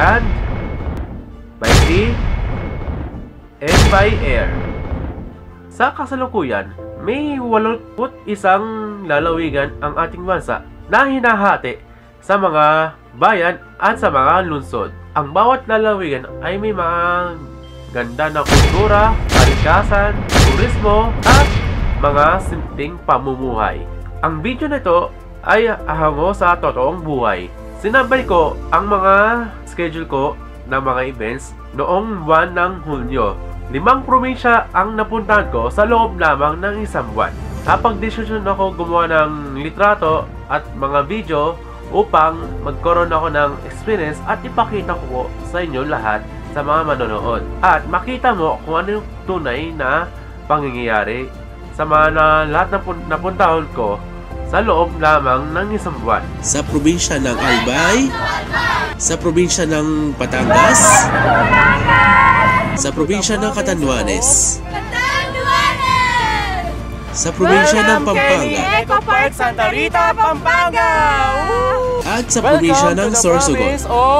land, by sea, and by air. Sa kasalukuyan, may 81 lalawigan ang ating bansa na hinahati sa mga bayan at sa mga lungsod. Ang bawat lalawigan ay may mga ganda na kultura, kalikasan, turismo, at mga simpleng pamumuhay. Ang video nito ay hango sa totoong buhay. Sinabay ko ang mga schedule ko ng mga events noong buwan ng Hulyo. 5 probinsya ang napuntahan ko sa loob lamang ng isang buwan. Napag-desisyon ako gumawa ng litrato at mga video upang magkaroon ako ng experience at ipakita ko sa inyo lahat sa mga manonood. At makita mo kung ano yung tunay na pangyayari sa mga lahat na napuntahan ko sa loob lamang ng isang buwan. Sa probinsya ng Albay, sa probinsya ng Batangas, sa probinsya ng Catanduanes, sa probinsya ng Pampanga, Eco Park Santa Rita, Pampanga, at sa probinsya ng Sorsogon.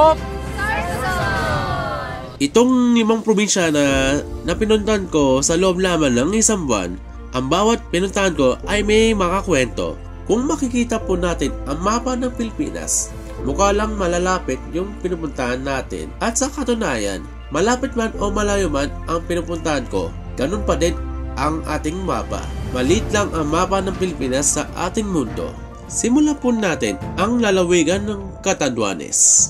Itong 5 probinsya na pinuntahan ko sa loob lamang ng isang buwan, ang bawat pinuntahan ko ay may mga kwento. Kung makikita po natin ang mapa ng Pilipinas, mukha lang malalapit yung pinupuntahan natin. At sa katunayan, malapit man o malayo man ang pinupuntahan ko, ganun pa din ang ating mapa. Maliit lang ang mapa ng Pilipinas sa ating mundo. Simulan po natin ang lalawigan ng Catanduanes.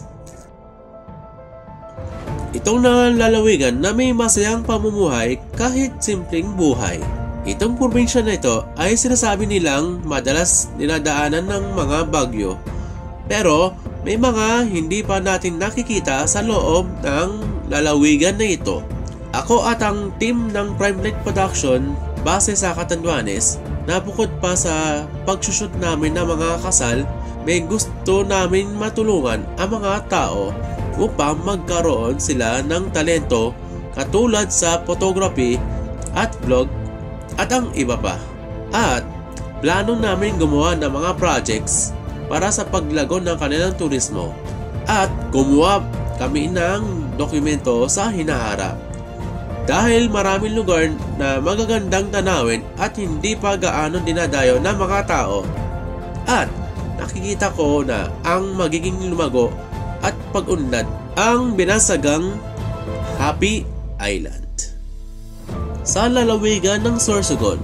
Itong lalawigan na may masayang pamumuhay kahit simpleng buhay. Itong probinsya na ito ay sinasabi nilang madalas dinadaanan ng mga bagyo. Pero may mga hindi pa natin nakikita sa loob ng lalawigan na ito. Ako at ang team ng Primelight Production base sa Catanduanes na bukod pa sa pagsushoot namin ng mga kasal, may gusto namin matulungan ang mga tao upang magkaroon sila ng talento katulad sa photography at vlog at ang iba pa. At plano namin gumawa ng mga projects para sa paglago ng kanilang turismo at gumawa kami ng dokumento sa hinaharap. Dahil maraming lugar na magagandang tanawin at hindi pa gaano dinadayo ng mga tao. At nakikita ko na ang magiging lumago at pag-unlad ang binasagang Happy Island. Sa lalawigan ng Sorsogon.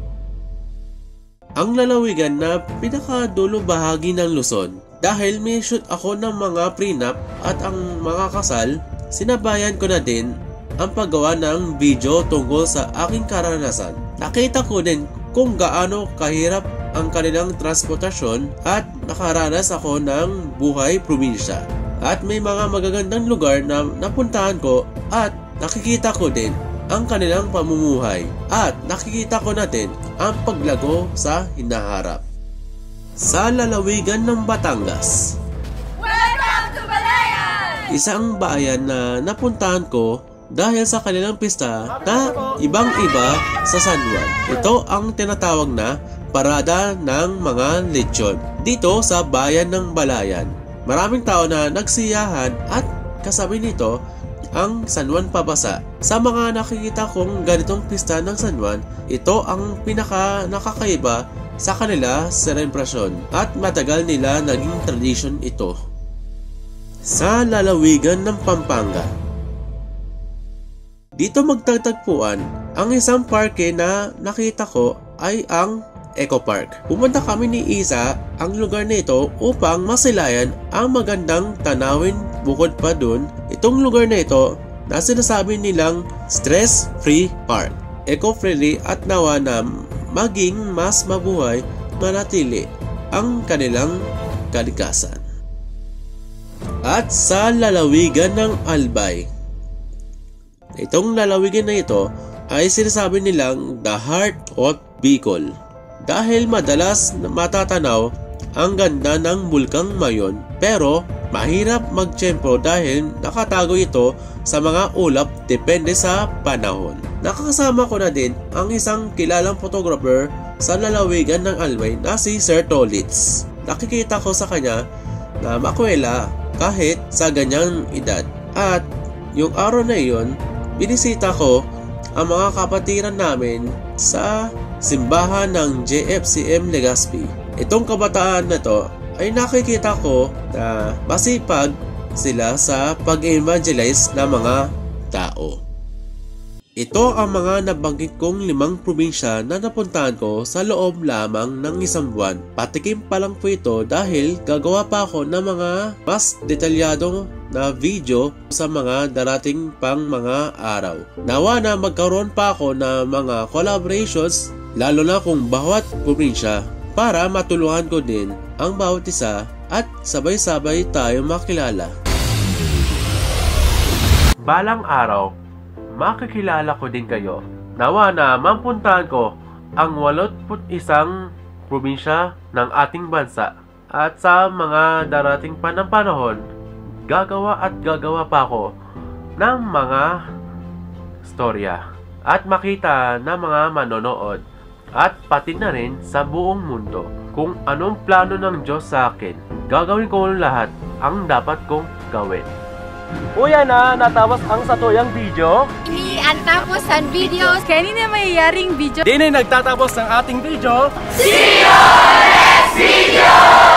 Ang lalawigan na pinakadulo bahagi ng Luzon. Dahil may shoot ako ng mga prenup at ang mga kasal, sinabayan ko na din ang paggawa ng video tungkol sa aking karanasan. Nakita ko din kung gaano kahirap ang kanilang transportasyon at nakaranas ako ng buhay probinsya. At may mga magagandang lugar na napuntahan ko at nakikita ko din ang kanilang pamumuhay at nakikita ko na din ang paglago sa hinaharap. Sa lalawigan ng Batangas. Welcome to Balayan! Isang bayan na napuntahan ko dahil sa kanilang pista na ibang-iba sa San Juan. Ito ang tinatawag na parada ng mga lechon dito sa bayan ng Balayan. Maraming tao na nagsiyahan at kasabay nito ang San Juan pabasa. Sa mga nakikita kong ganitong pista ng San Juan, ito ang pinaka nakakaiba sa kanila selebrasyon at matagal nila naging tradisyon ito. Sa lalawigan ng Pampanga. Dito magtatagpuan ang isang parke na nakita ko ay ang Eco Park. Pumunta kami ni Isa ang lugar na ito upang masilayan ang magandang tanawin. Bukod pa dun, itong lugar na ito na sinasabi nilang stress-free park, eco-friendly at nawa na maging mas mabuhay manatili ang kanilang kalikasan. At sa lalawigan ng Albay. Itong lalawigan na ito ay sinasabi nilang the heart of Bicol. Dahil madalas matatanaw ang ganda ng bulkang Mayon, pero mahirap magtiyempo dahil nakatago ito sa mga ulap depende sa panahon. Nakakasama ko na din ang isang kilalang photographer sa lalawigan ng Albay na si Sir Tolitz. Nakikita ko sa kanya na makwela kahit sa ganyang edad. At yung araw na iyon, binisita ko ang mga kapatiran namin sa simbahan ng JFCM Legazpi. Itong kabataan na to ay nakikita ko na masipag sila sa pag-evangelize ng mga tao. Ito ang mga nabanggit kong 5 probinsya na napuntahan ko sa loob lamang ng 1 buwan. Patikim pa lang po ito dahil gagawa pa ako ng mga mas detalyado na video sa mga darating pang mga araw. Nawa na magkaroon pa ako ng mga collaborations lalo na kung bawat probinsya para matulungan ko din ang bawat isa at sabay-sabay tayo makilala. Balang araw, makikilala ko din kayo. Nawa na mapuntahan ko ang 81 probinsya ng ating bansa at sa mga darating pa ng panahon, gagawa pa ako ng mga storya at makita ng mga manonood at pati na rin sa buong mundo kung anong plano ng Diyos sa akin. Gagawin ko lahat ang dapat kong gawin. Uya na, natapos ang satuyang video. Ang tapos ang videos. Kanina mayyaring video. Di na nagtatapos ang ating video. See you next video!